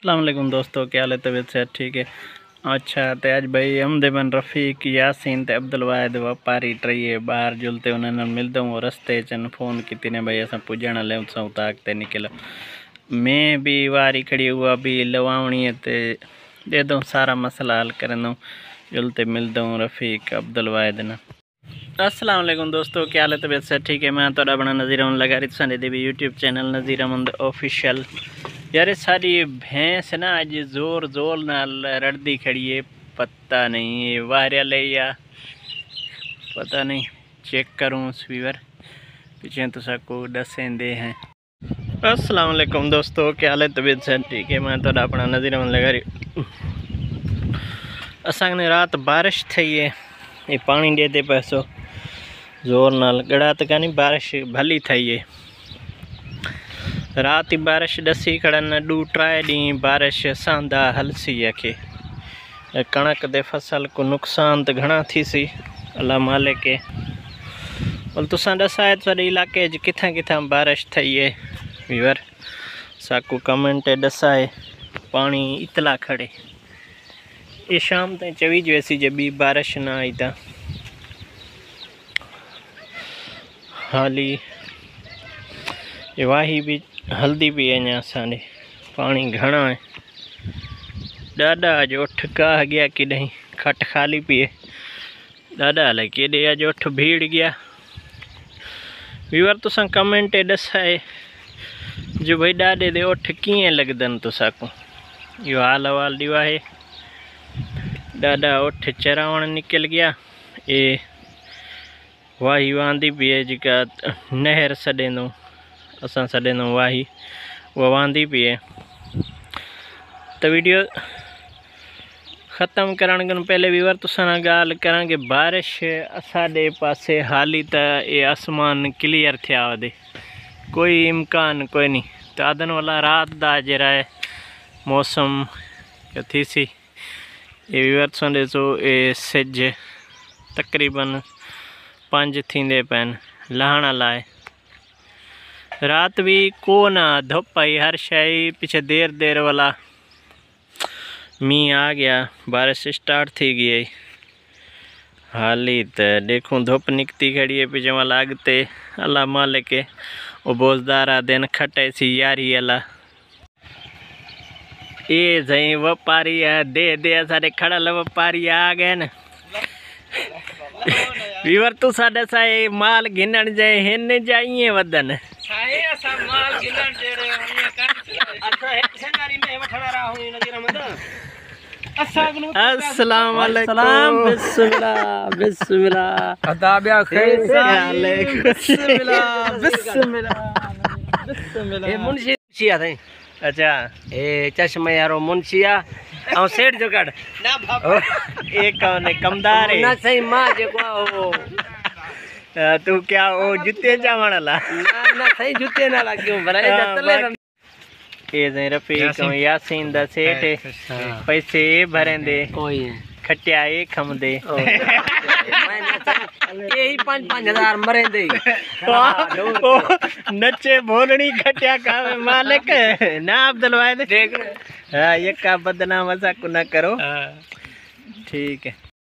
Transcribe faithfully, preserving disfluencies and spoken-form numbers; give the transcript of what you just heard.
अस्सलाम वालेकुम दोस्तों, क्या हाल है? तबीयत से ठीक है। अच्छा तो आज भाई हमदे बन रफ़ीक यासीन ते अब्दुल वाहिद व्यापारी ट्रई बाहर जुलते उन्हें मिलते हूँ रस्ते चन फोन की ने भाई अस पुजण ले ताकते निकल मैं भी वारी खड़ी हुआ भी लवावणी ते दे दूँ सारा मसला हल कर दूँ जुलते मिलता हूँ रफ़ीक अब्दुल वाहिद ना। अस्सलाम वालेकुम दोस्तों, क्या हाल है? तबीयत से ठीक है। मैं तो अपना नज़ीर अमन लगा रही सन देवी YouTube channel Nazir Aman official. यार सारी भैंस ना आज जोर जोर नाल रड़दी खड़ी है, पता नहीं वायरल है या पता नहीं, चेक करूँ स्वीवर पीछे तो सबको दसेंदे हैं। अस्सलाम वालेकुम दोस्तों, क्या हाल है? तबीयत से ठीक है। मैं तो अपना नज़ीर अमन लगा रही असांने रात बारिश थी है, ये पानी दे दे पैसो जोर नाल गड़ा तो कानी बारिश भली थी है। रात ही बारिश दसी खड़न डू ट्राए डी बारिश सांदा हलसी के कणक दे फसल को नुकसान तो घना थी सी अल्लाह मालिक के। और तुसा दसाए सारे इलाके किथा किथा बारिश थी है वीवर साकू कमेंट दसाए पानी इतला खड़े ये शाम तक चवी जैसी जब भी बारिश ना आई था हाली ये वाही भी हल्दी भी अञा असांजे पानी घना है ॾाढा अज उठ गाह गया कि नहीं खट खाली पिए ॾाढा अलाए केॾे अज उठ भीड़ गया व्यूअर तुसां कमेंट दसाए जो भाई ॾाढे दे उठ कीअं लॻदनि तुसां इहो हाल अहवाल ॾियो आहे। ॾाढा उठ चरावण निकल गया ये वाही वांदी भी है जेका नहर सॾेंदो असां सॾेंदो वाही वो वांदी भी है। तो वीडियो ख़त्म करण खां पहले व्यूअर तुसां सां ॻाल्हि करां कि बारिश असांजे पासे हाली त ये आसमान क्लियर थिया वधे कोई इम्कान कोई नहीं तो आदन वाला रात दा जरा मौसम थी सी ये व्यूअर संडे सो ये सिज तकरीबन पंज थींदे पैन लहण लाए रात भी को ना धुप आई हर शय पीछे देर देर वाला मीह आ गया बारिश स्टार्ट थी गई हाली तो देखूँ धुप निकती खड़ी है पीछे वाला अगते अल्लाह मालिक के वो बोझदारा दिन खटे सी यारी अला ये जई व्यापारी दे दे सारे खड़ल व्यापारी आ गए न वीवर तू साडे साए माल गिनण जाए हिन जाइए वदन साए असा माल गिनण जेड़े होने का अच्छा है संगारी में वठड़ा रहा हूं नजर मद अस्सलाम वालेकुम बिस्मिल्लाह बिस्मिल्लाह अदाबिया खैर बिस्मिल्लाह बिस्मिल्लाह बिस्मिल्लाह ये मुंशी छिया थे अच्छा ए चश्मे यारो मुंशिया और सेठ जो कड ना बाबा एक कौन है कमदार है ना सही मां जेको ओ तू क्या ओ जूते जावण ला ना ना सही जूते ना ला क्यों भरा जतले ये जे रफीक यासीन दा सेठ पैसे भरेंदे कोई खटिया ए खमदे यही पाँच पाँच हजार मरेंदे नचे भोलनी खटिया खावे मालिक ना अब्दुल वाहिद देख हाँ ये का बदनाम मजाक न करो ठीक है।